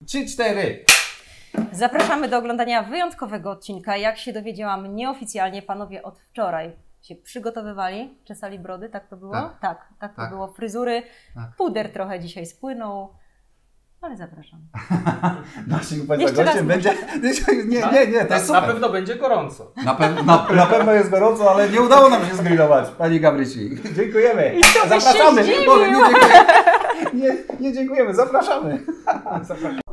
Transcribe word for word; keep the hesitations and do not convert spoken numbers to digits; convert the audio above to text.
Trzy, cztery. Zapraszamy do oglądania wyjątkowego odcinka. Jak się dowiedziałam nieoficjalnie, panowie od wczoraj się przygotowywali, czesali brody, tak to było? Tak, tak, tak to tak. było. Fryzury, Tak. puder trochę dzisiaj spłynął, ale zapraszam. Naszym Państwa Jeszcze raz gościem będzie... Nie, nie, nie, to jest Na super. pewno będzie gorąco. Na, pe na, na pewno jest gorąco, ale nie udało nam się zgrillować, Pani Gabrysi. Dziękujemy. I kto by się Zapraszamy. zdziwił? Boże, nie, dziękujemy. Nie, nie dziękujemy, zapraszamy. Zapraszamy.